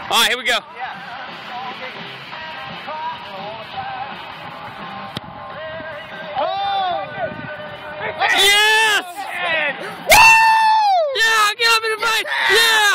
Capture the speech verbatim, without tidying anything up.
All right, here we go. Yes! Woo! Yeah, get up in the fight! Yeah!